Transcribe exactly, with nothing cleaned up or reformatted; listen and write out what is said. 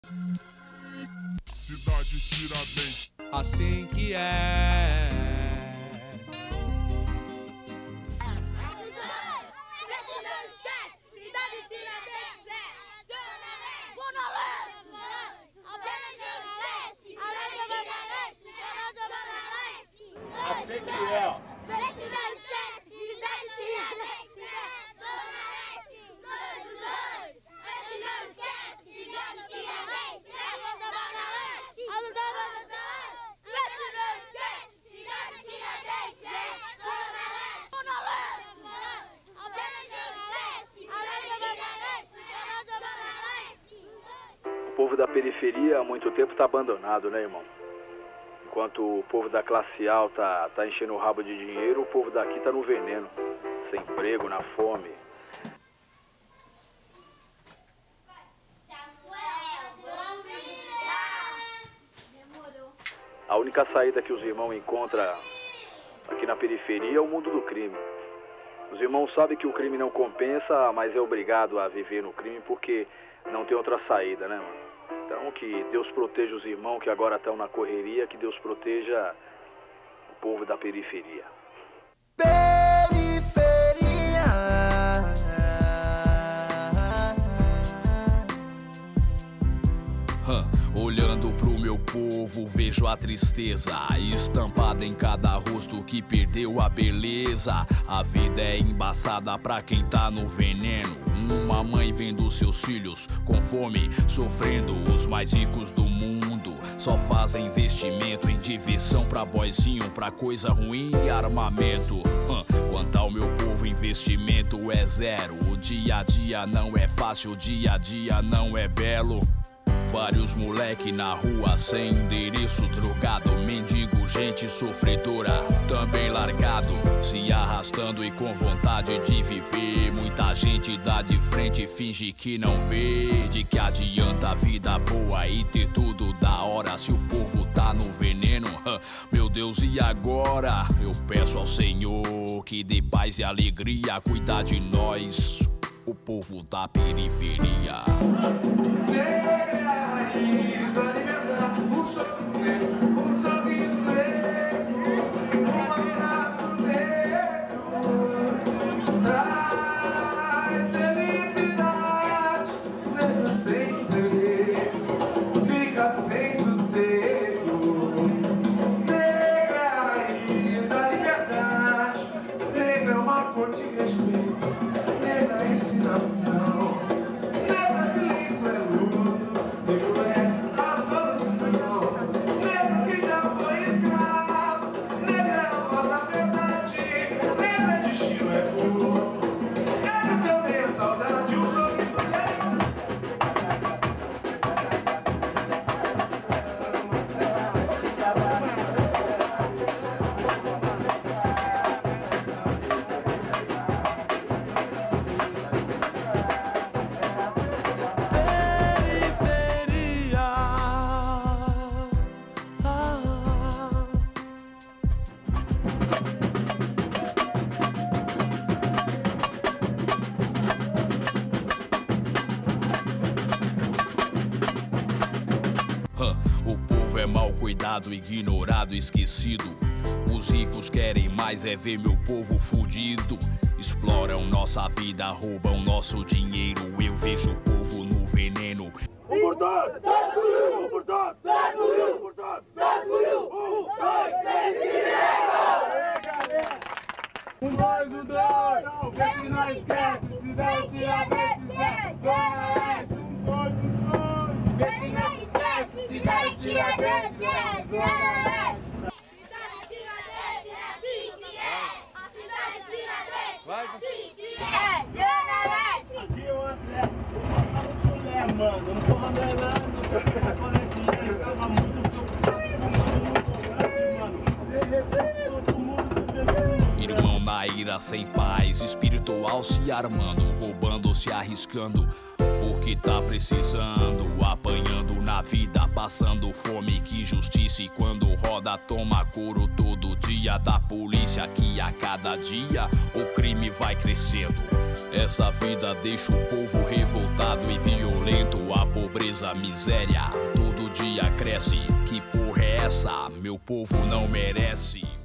Cidade Tiradentes. Assim que é. Assim que é, ó. O povo da periferia há muito tempo está abandonado, né, irmão? Enquanto o povo da classe alta tá enchendo o rabo de dinheiro, o povo daqui tá no veneno, sem emprego, na fome. A única saída que os irmãos encontram aqui na periferia é o mundo do crime. Os irmãos sabem que o crime não compensa, mas é obrigado a viver no crime porque não tem outra saída, né, mano? Então que Deus proteja os irmãos que agora estão na correria, que Deus proteja o povo da periferia. Periferia. Huh. Olhando pro meu povo, vejo a tristeza estampada em cada rosto que perdeu a beleza. A vida é embaçada pra quem tá no veneno. Uma mãe vendo seus filhos com fome, sofrendo. Os mais ricos do mundo só fazem investimento em diversão pra boyzinho, pra coisa ruim e armamento. Hum, quanto ao meu povo, investimento é zero. O dia a dia não é fácil, o dia a dia não é belo. Vários moleque na rua sem endereço, drogado, mendigo, gente sofredora, também largado, se arrastando e com vontade de viver. Muita gente dá de frente e finge que não vê. De que adianta a vida boa e ter tudo da hora se o povo tá no veneno? Meu Deus, e agora? Eu peço ao Senhor que dê paz e alegria, cuidar de nós, o povo da periferia. Raiz, a liberdade, um sorriso negro, um sorriso negro, um abraço negro, traz felicidade, negro sem emprego, fica sem sossego. Negra é a raiz da liberdade, negra é uma cor de respeito, negra é ensinação, negra silêncio é luto. Ignorado, esquecido. Os ricos querem mais é ver meu povo fudido. Exploram nossa vida, roubam nosso dinheiro. Eu vejo o povo no veneno. Um por todos, dois por um, um por todos, dois por um, um por todos, dois por um, um, dois, três, e um, dois, um, dois, vê se não esquece, cidade Tiradentes é Zona Leste. Um, dois, um, dois, vê se não esquece, cidade Tiradentes é Zona Leste. Cidade Tiradentes é assim que é, a cidade Tiradentes é assim que é, Zona Leste. Aqui é o André, eu tava no chulé, mano, eu não tô ramelando, essa coletinha estava muito preocupado, mano, de repente todo mundo se perdeu. Irmão na ira sem paz, espiritual se armando, roubando, se arriscando, porque tá precisando, apanhando na a vida passando fome, que justiça. E quando roda toma couro todo dia da polícia, que a cada dia o crime vai crescendo. Essa vida deixa o povo revoltado e violento. A pobreza, a miséria, todo dia cresce. Que porra é essa? Meu povo não merece.